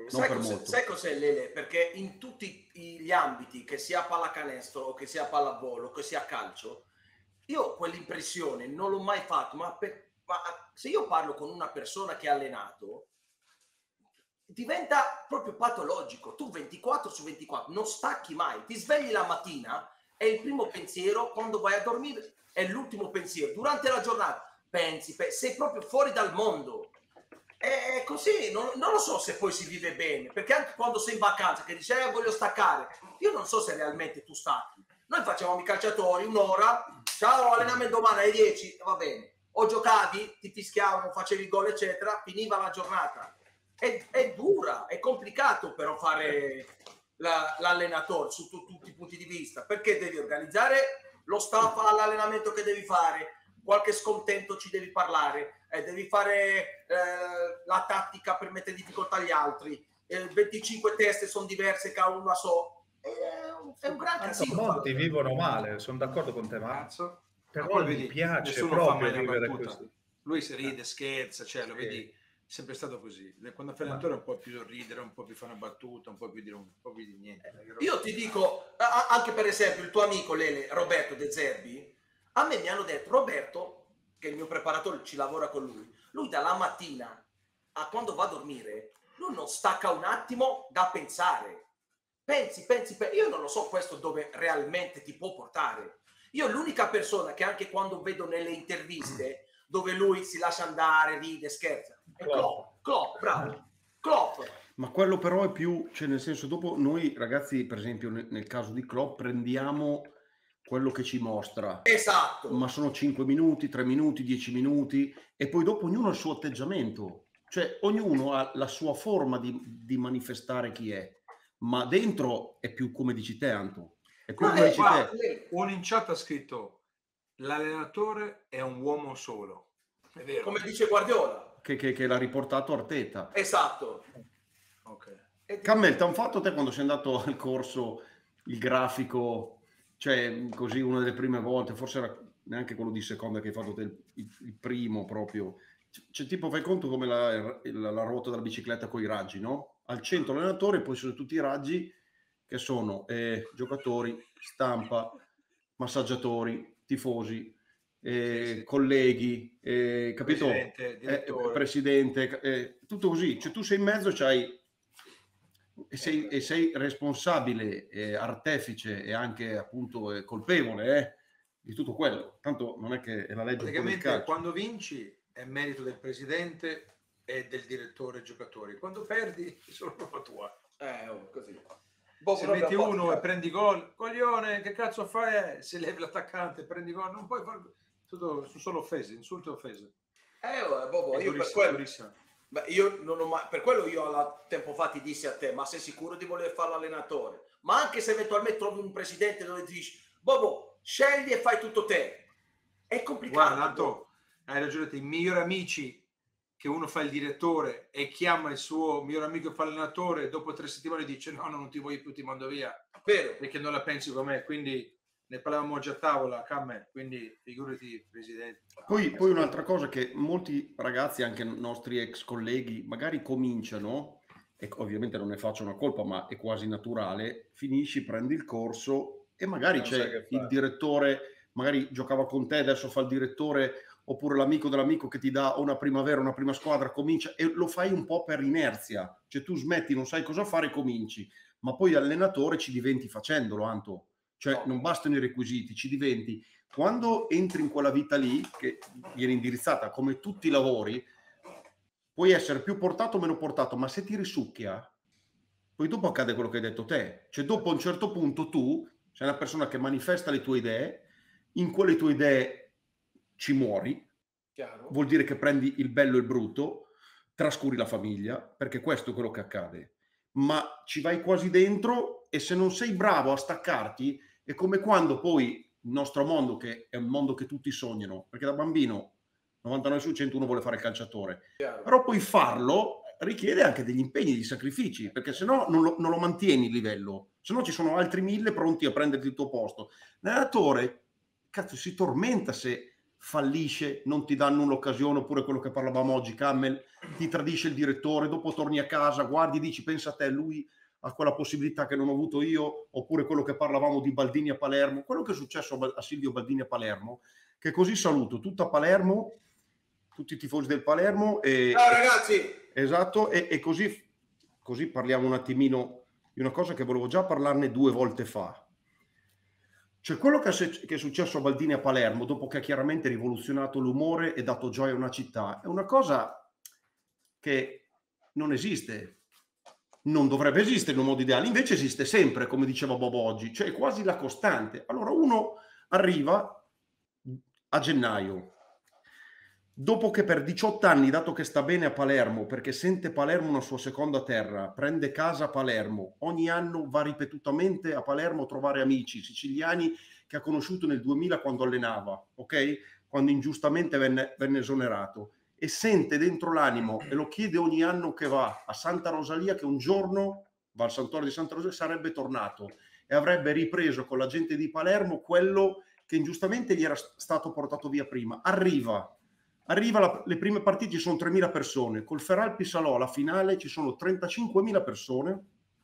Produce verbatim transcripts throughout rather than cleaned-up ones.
non sai per cos'è, molto. sai cos'è Lele? Perché in tutti gli ambiti, che sia pallacanestro o che sia pallavolo, che sia calcio, io quell'impressione non l'ho mai fatto, ma, per, ma se io parlo con una persona che ha allenato, diventa proprio patologico. Tu ventiquattro su ventiquattro non stacchi mai, ti svegli la mattina e il primo pensiero quando vai a dormire è l'ultimo pensiero. Durante la giornata pensi, sei proprio fuori dal mondo. E così non, non lo so se poi si vive bene, perché anche quando sei in vacanza che dici eh, voglio staccare, io non so se realmente tu stacchi. Noi facevamo i calciatori un'ora, ciao, allenamento domani alle dieci, va bene. O giocavi, ti fischiavano, facevi gol eccetera, finiva la giornata. È, è dura, è complicato però fare la, l'allenatore su tu, tutti i punti di vista, perché devi organizzare lo staff all'allenamento che devi fare, qualche scontento ci devi parlare, eh, devi fare eh, la tattica per mettere difficoltà agli altri, eh, venticinque teste sono diverse, che uno la so, è, è un gran casino. Molti vivono male, sono d'accordo con te, ma però poi mi vedi, piace nessuno proprio fa mai una vivere battuta. così. Lui si ride, scherza, cioè lo Sì. vedi, è sempre stato così. Quando fai l'allenatore un po' più ridere, un po' più fare una battuta, un po' più dire un po' più di niente. Io ti dico, anche per esempio il tuo amico Lele, Roberto De Zerbi, a me mi hanno detto, Roberto, che è il mio preparatore, ci lavora con lui, lui dalla mattina a quando va a dormire, lui non stacca un attimo da pensare. Pensi, pensi, pensi. Io non lo so questo dove realmente ti può portare. Io l'unica persona che anche quando vedo nelle interviste dove lui si lascia andare, ride, scherza, è Klopp. Klopp, bravo. Klopp. Ma quello però è più, cioè nel senso, dopo noi ragazzi, per esempio nel, nel caso di Klopp, prendiamo quello che ci mostra. Esatto. Ma sono cinque minuti, tre minuti, dieci minuti e poi dopo ognuno ha il suo atteggiamento. Cioè ognuno ha la sua forma di, di manifestare chi è. Ma dentro è più come dici te, Anto. È più come dici te. Un in chat ha scritto l'allenatore è un uomo solo. È vero. Come dice Guardiola. Che, che, che l'ha riportato Arteta. Esatto. Ok. Cammel, ti hanno fatto te quando sei andato al corso il grafico, cioè così una delle prime volte, forse era neanche quello di seconda che hai fatto te, il, il primo proprio. Cioè tipo fai conto come la, la, la ruota della bicicletta con i raggi, no? Al centro l'allenatore, poi sono tutti i raggi che sono eh, giocatori, stampa, massaggiatori, tifosi, eh, sì, sì. colleghi, eh, capito? Presidente, direttore. Eh, presidente, eh, tutto così. Cioè tu sei in mezzo, c'hai e sei, e sei responsabile, eh, artefice e anche appunto eh, colpevole eh, di tutto quello. Tanto non è che è la legge. Praticamente quando vinci è merito del presidente e del direttore giocatori. Quando perdi è solo colpa tua. Eh, oh, così. Boh, se metti uno e prendi gol, coglione, che cazzo fai? Se levi l'attaccante e prendi gol, non puoi fare tutto, sono solo offese, insulti e offese. Eh, oh, boh, io per quello, beh, io non ho mai, per quello io alla tempo fa ti dissi a te, ma sei sicuro di voler fare l'allenatore? Ma anche se eventualmente trovi un presidente dove ti dici, boh, scegli e fai tutto te. È complicato. Guarda, Anto, hai ragione, i migliori amici che uno fa il direttore e chiama il suo miglior amico che fa l'allenatore, dopo tre settimane dice no, no, non ti voglio più, ti mando via. Vero. Perché non la pensi come me, quindi ne parlavamo già a tavola, Camme, quindi figurati, presidente. Poi, poi un'altra cosa che molti ragazzi, anche nostri ex colleghi, magari cominciano, e ovviamente non ne faccio una colpa, ma è quasi naturale, finisci, prendi il corso e magari non c'è il direttore, magari giocava con te, adesso fa il direttore, oppure l'amico dell'amico che ti dà una primavera, una prima squadra, comincia e lo fai un po' per inerzia, cioè tu smetti, non sai cosa fare, cominci, ma poi allenatore ci diventi facendolo, Anto, cioè non bastano i requisiti, ci diventi. Quando entri in quella vita lì, che viene indirizzata come tutti i lavori, puoi essere più portato o meno portato, ma se ti risucchia, poi dopo accade quello che hai detto te, cioè dopo a un certo punto tu sei una persona che manifesta le tue idee, in quelle tue idee ci muori, chiaro. Vuol dire che prendi il bello e il brutto, trascuri la famiglia, perché questo è quello che accade, ma ci vai quasi dentro e se non sei bravo a staccarti è come quando poi il nostro mondo, che è un mondo che tutti sognano, perché da bambino novantanove su cento uno vuole fare il calciatore, chiaro. Però poi farlo richiede anche degli impegni, degli sacrifici, perché se no non lo, non lo mantieni il livello, se no ci sono altri mille pronti a prenderti il tuo posto. L'allenatore, cazzo, si tormenta se fallisce, non ti danno l'occasione, oppure quello che parlavamo oggi, Cammel, ti tradisce il direttore, dopo torni a casa, guardi, dici, pensa a te, lui ha quella possibilità che non ho avuto io, oppure quello che parlavamo di Baldini a Palermo, quello che è successo a Silvio Baldini a Palermo, che così saluto tutta Palermo, tutti i tifosi del Palermo. E, ciao ragazzi! Esatto, e, e così, così parliamo un attimino di una cosa che volevo già parlarne due volte fa. Cioè quello che è, che è successo a Baldini a Palermo, dopo che ha chiaramente rivoluzionato l'umore e dato gioia a una città, è una cosa che non esiste, non dovrebbe esistere in un modo ideale, invece esiste sempre, come diceva Bobo oggi, cioè è quasi la costante. Allora uno arriva a gennaio, dopo che per diciotto anni, dato che sta bene a Palermo, perché sente Palermo una sua seconda terra, prende casa a Palermo, ogni anno va ripetutamente a Palermo a trovare amici siciliani che ha conosciuto nel duemila quando allenava, ok? Quando ingiustamente venne, venne esonerato, e sente dentro l'animo, e lo chiede ogni anno che va a Santa Rosalia, che un giorno va al santuario di Santa Rosalia, sarebbe tornato e avrebbe ripreso con la gente di Palermo quello che ingiustamente gli era stato portato via prima. Arriva Arriva la, le prime partite, ci sono tremila persone, col Feralpi Salò alla finale ci sono trentacinquemila persone,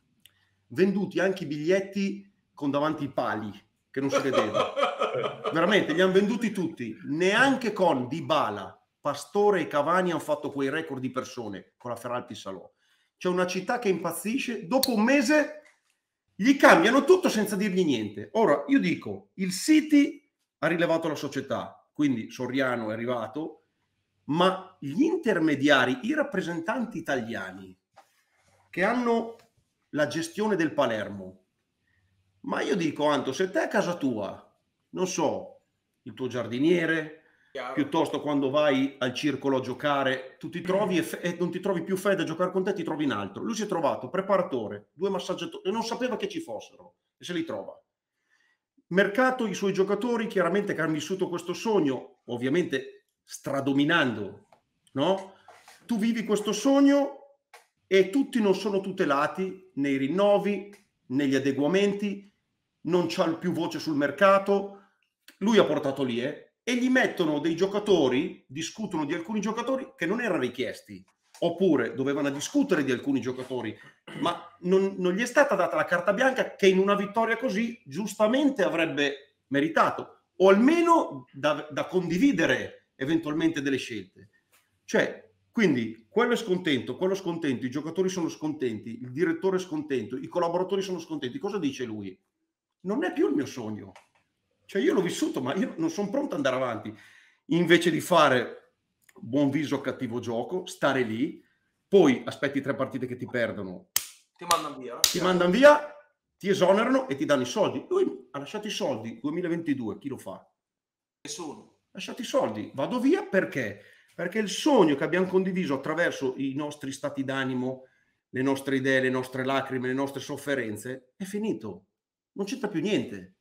venduti anche i biglietti con davanti i pali, che non si vedeva. Veramente, li hanno venduti tutti, neanche con Dybala, Pastore e Cavani hanno fatto quei record di persone con la Feralpi Salò. C'è una città che impazzisce, dopo un mese gli cambiano tutto senza dirgli niente. Ora, io dico, il City ha rilevato la società, quindi Soriano è arrivato, ma gli intermediari, i rappresentanti italiani che hanno la gestione del Palermo, ma io dico, Anto, se te a casa tua, non so, il tuo giardiniere, chiaro, piuttosto quando vai al circolo a giocare, tu ti trovi e, e non ti trovi più Fede a giocare con te, ti trovi in altro. Lui si è trovato preparatore, due massaggiatori, e non sapeva che ci fossero, e se li trova. Mercato, i suoi giocatori, chiaramente che hanno vissuto questo sogno, ovviamente stradominando, no? Tu vivi questo sogno e tutti non sono tutelati nei rinnovi, negli adeguamenti, non c'ha più voce sul mercato. Lui ha portato lì, eh, e gli mettono dei giocatori, discutono di alcuni giocatori che non erano richiesti, oppure dovevano discutere di alcuni giocatori, ma non, non gli è stata data la carta bianca che in una vittoria così giustamente avrebbe meritato, o almeno da, da condividere eventualmente delle scelte. Cioè, quindi quello è scontento, quello è scontento, i giocatori sono scontenti, il direttore è scontento, i collaboratori sono scontenti. Cosa dice lui? Non è più il mio sogno. Cioè io l'ho vissuto, ma io non sono pronto ad andare avanti. Invece di fare buon viso cattivo gioco, stare lì, poi aspetti tre partite che ti perdono, ti mandano via, ti mandano via, ti esonerano e ti danno i soldi. Lui ha lasciato i soldi, duemilaventidue, chi lo fa? Nessuno. Lasciate i soldi, vado via perché? Perché il sogno che abbiamo condiviso attraverso i nostri stati d'animo, le nostre idee, le nostre lacrime, le nostre sofferenze, è finito. Non c'entra più niente.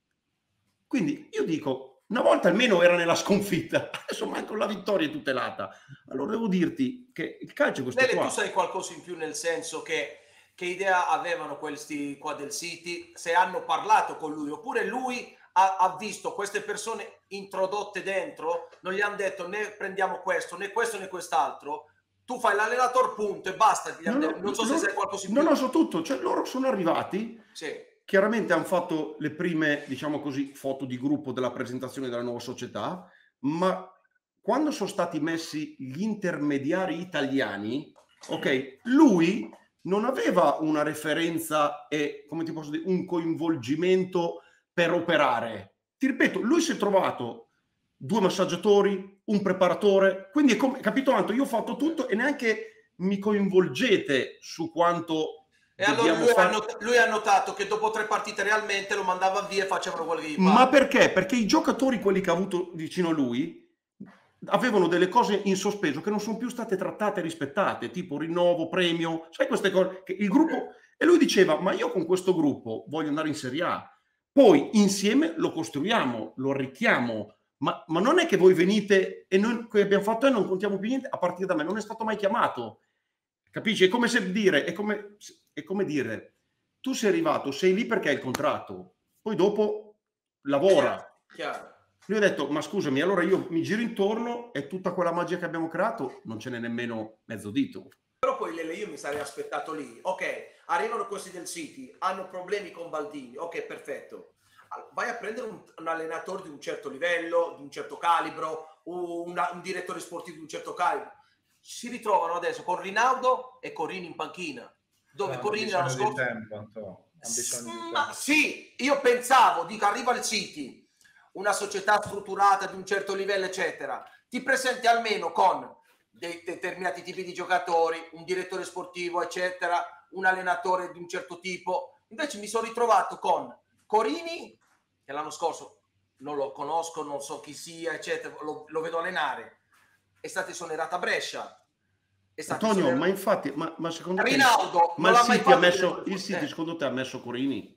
Quindi io dico, una volta almeno era nella sconfitta, adesso manco la vittoria è tutelata. Allora devo dirti che il calcio è questo Nele, qua. tu sai qualcosa in più, nel senso che che idea avevano questi qua del City, se hanno parlato con lui, oppure lui ha, ha visto queste persone introdotte dentro, non gli hanno detto né prendiamo questo, né questo, né quest'altro, tu fai l'allenatore punto e basta. No, no, non so se loro, sai qualcosa in no, più. no, so tutto, cioè loro sono arrivati, sì. Chiaramente hanno fatto le prime, diciamo così, foto di gruppo della presentazione della nuova società, ma quando sono stati messi gli intermediari italiani, ok, lui non aveva una referenza e, come ti posso dire, un coinvolgimento per operare. Ti ripeto, lui si è trovato due massaggiatori, un preparatore, quindi è come, capito Anto, io ho fatto tutto e neanche mi coinvolgete su quanto e allora lui, fare... ha not- lui ha notato che dopo tre partite realmente lo mandava via e facevano quello che gli pare. Ma perché? Perché i giocatori, quelli che ha avuto vicino a lui, avevano delle cose in sospeso che non sono più state trattate e rispettate, tipo rinnovo, premio, sai queste cose, che il gruppo, e lui diceva, ma io con questo gruppo voglio andare in Serie A, poi insieme lo costruiamo, lo arricchiamo, ma, ma non è che voi venite e noi che abbiamo fatto e non contiamo più niente a partire da me, non è stato mai chiamato, capisci? È come se dire, è come, è come dire, tu sei arrivato, sei lì perché hai il contratto, poi dopo lavora. Chiaro. Lui ha detto, ma scusami, allora io mi giro intorno e tutta quella magia che abbiamo creato non ce n'è nemmeno mezzo dito. Però poi Lele, io mi sarei aspettato lì, ok, arrivano questi del City, hanno problemi con Baldini, ok, perfetto. Vai a prendere un, un allenatore di un certo livello, di un certo calibro, una, un direttore sportivo di un certo calibro. Si ritrovano adesso con Rinaldo e Corini in panchina, dove No, Corini hanno l'anno bisogno di scorso... tempo, Antonio. Hanno bisogno di Ma tempo. sì, io pensavo, dico, arriva il City, una società strutturata di un certo livello, eccetera, ti presenti almeno con dei determinati tipi di giocatori, un direttore sportivo, eccetera, un allenatore di un certo tipo. Invece mi sono ritrovato con Corini, che l'anno scorso non lo conosco, non so chi sia, eccetera, lo, lo vedo allenare, è stato esonerato a Brescia. È stato Antonio, esonerato... ma infatti, ma, ma secondo te... Rinaldo, Ma non il l'ha mai City, ha fatto messo, il City eh. secondo te ha messo Corini?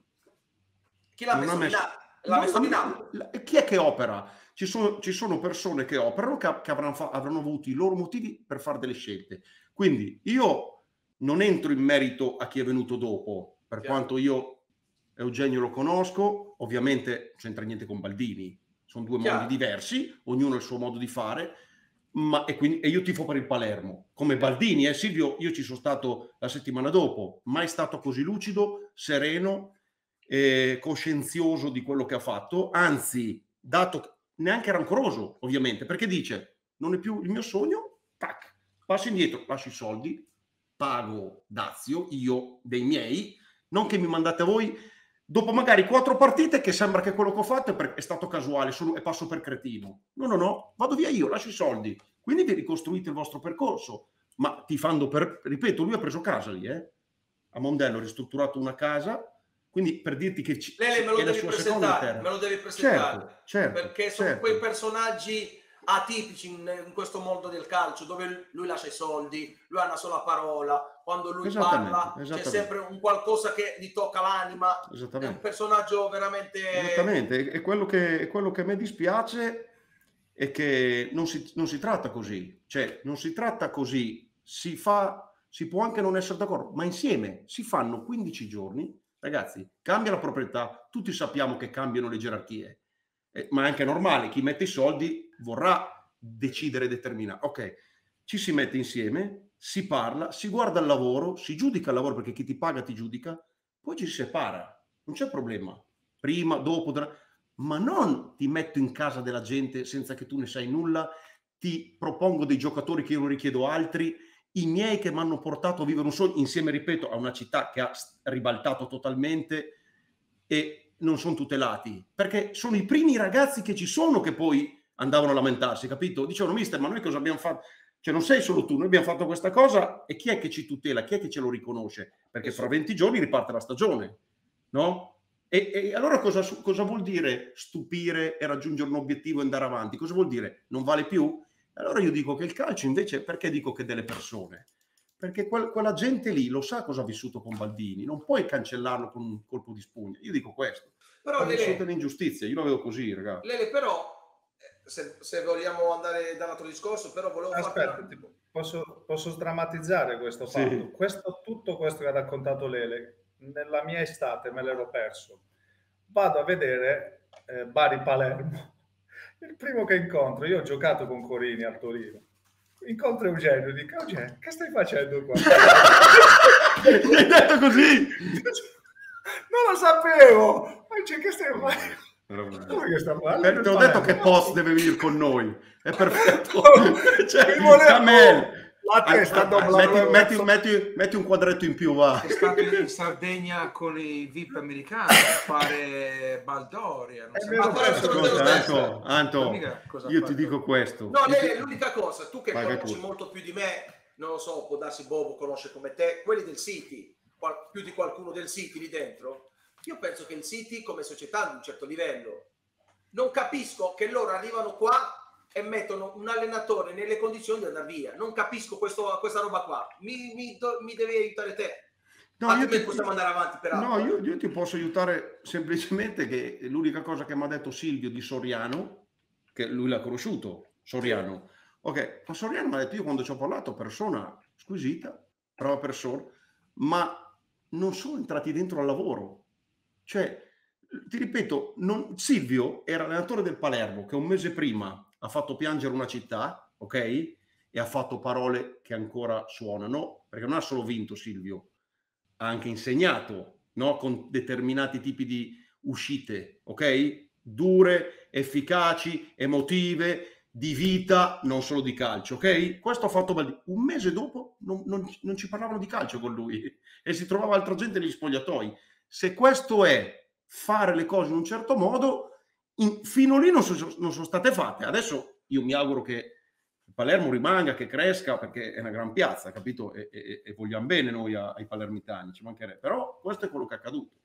Chi l'ha Non ha messo? messo... Rinaldo? L'ha No, messo ha- Rinaldo? la- chi è che opera? Ci sono, ci sono persone che operano che, che avranno, fa- avranno avuto i loro motivi per fare delle scelte. Quindi io non entro in merito a chi è venuto dopo, per Chiaro. quanto io Eugenio lo conosco, ovviamente non c'entra niente con Baldini, sono due Chiaro. mondi diversi, ognuno ha il suo modo di fare, ma, e, quindi, e io tifo per il Palermo, come Baldini, eh Silvio, io ci sono stato la settimana dopo, mai stato così lucido, sereno, eh, coscienzioso di quello che ha fatto, anzi, dato neanche rancoroso, ovviamente, perché dice, non è più il mio sogno, tac, passo indietro, lascio i soldi, pago dazio, io dei miei, non che mi mandate a voi, dopo magari quattro partite che sembra che quello che ho fatto è, per, è stato casuale solo, e passo per cretino. No, no, no, vado via io, lascio i soldi, quindi vi ricostruite il vostro percorso, ma tifando per, ripeto, lui ha preso casa lì, eh? A Mondello ha ristrutturato una casa, quindi per dirti che ci, Lele, me lo è la devi sua seconda presentare, terra. me lo devi presentare, Certo, certo, perché sono certo. quei personaggi atipici in, in questo mondo del calcio, dove lui lascia i soldi, lui ha una sola parola, quando lui Esattamente, parla c'è esattamente. sempre un qualcosa che gli tocca l'anima, è un Esattamente. personaggio veramente... Esattamente, e quello che, e quello che a me dispiace è che non si, non si tratta così, cioè non si tratta così, si fa, si può anche non essere d'accordo, ma insieme si fanno quindici giorni, ragazzi, cambia la proprietà, tutti sappiamo che cambiano le gerarchie, eh, ma è anche normale, chi mette i soldi vorrà decidere e determinare. Ok, ci si mette insieme, si parla, si guarda il lavoro, si giudica il lavoro perché chi ti paga ti giudica, poi ci si separa, non c'è problema. Prima, dopo, tra... ma non ti metto in casa della gente senza che tu ne sai nulla, ti propongo dei giocatori che io non richiedo altri, i miei che mi hanno portato a vivere un sogno, insieme, ripeto, a una città che ha ribaltato totalmente e non sono tutelati, perché sono i primi ragazzi che ci sono che poi andavano a lamentarsi, capito? Dicevano, mister, ma noi cosa abbiamo fatto? Cioè non sei solo tu, noi abbiamo fatto questa cosa e chi è che ci tutela, chi è che ce lo riconosce? Perché fra venti giorni riparte la stagione, no? E, e allora cosa, cosa vuol dire stupire e raggiungere un obiettivo e andare avanti? Cosa vuol dire? Non vale più? Allora io dico che il calcio invece, perché dico che delle persone? Perché quel, quella gente lì lo sa cosa ha vissuto con Baldini, non puoi cancellarlo con un colpo di spugna. Io dico questo. Però ha Lele, vissuto l'ingiustizia, io lo vedo così, ragazzi. Lele, però, se, se vogliamo andare dall'altro discorso, però volevo Aspetta, farti... tipo, posso, posso sdrammatizzare questo Sì. fatto? Questo, tutto questo che ha raccontato Lele, nella mia estate me l'ero perso. Vado a vedere eh, Bari Palermo. Il primo che incontro, io ho giocato con Corini a Torino. Incontro Eugenio e dico, Eugenio, che stai facendo qua? Mi hai detto così? Non lo sapevo! Ma dice, che stai facendo? Che sta per, te ho detto che Post deve venire con noi, è perfetto. Cioè, Camel, la testa metti, metti, metti, metti un quadretto in più, va. È stato in Sardegna con i V I P americani a fare Baldoria. Non vero, Anto, Anto, io ti fatto. dico questo. No, Lele, l'unica cosa, tu che Vai, conosci molto più di me, non lo so, può darsi Bobo conosce come te, quelli del City, qual- più di qualcuno del City lì dentro, io penso che il City come società di un certo livello, non capisco che loro arrivano qua e mettono un allenatore nelle condizioni di andare via. Non capisco questo, questa roba qua. Mi, mi, do, mi devi aiutare te. No, Anche io me ti, possiamo andare avanti per no io, io ti posso aiutare semplicemente che l'unica cosa che mi ha detto Silvio di Soriano, che lui l'ha conosciuto, Soriano. Sì. Ok, ma Soriano mi ha detto, io quando ci ho parlato, persona squisita, brava persona, ma non sono entrati dentro al lavoro. Cioè, ti ripeto, non, Silvio era allenatore del Palermo che un mese prima ha fatto piangere una città, ok? E ha fatto parole che ancora suonano, perché non ha solo vinto Silvio, ha anche insegnato, no? Con determinati tipi di uscite, ok? Dure, efficaci, emotive, di vita, non solo di calcio, ok? Questo ha fatto Maldini. Un mese dopo non, non, non ci parlavano di calcio con lui e si trovava altra gente negli spogliatoi. Se questo è fare le cose in un certo modo, in, fino lì non, so, non sono state fatte. Adesso io mi auguro che Palermo rimanga, che cresca, perché è una gran piazza, capito? E, e, e vogliamo bene noi ai palermitani, ci mancherebbe. Però questo è quello che è accaduto.